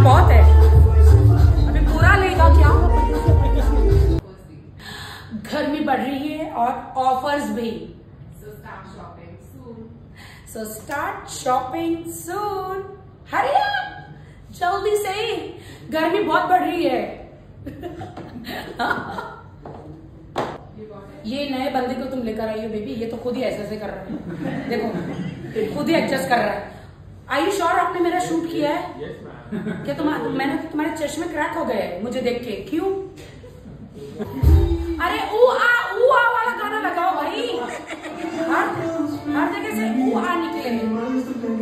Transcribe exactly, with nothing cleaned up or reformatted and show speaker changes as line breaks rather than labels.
बहुत है, अभी पूरा लेगा क्या? गर्मी बढ़ रही है और ऑफर्स भी।
So start shopping soon.
So start shopping soon. हरी जल्दी से, गर्मी बहुत बढ़ रही है। ये नए बंदे को तुम लेकर आई हो बेबी, ये तो खुद ही ऐसे ऐसे कर रहा है, देखो खुद ही एडजस्ट कर रहा है। आई यू श्योर आपने मेरा शूट किया है?
Yes, ma'am.
क्या तुम मैंने तुम्हारे चश्मे क्रैक हो गए मुझे देख के, क्यों? अरे ऊ आ ऊ आ वाला गाना लगाओ भाई, हर हर जगह से ऊ आ निकले।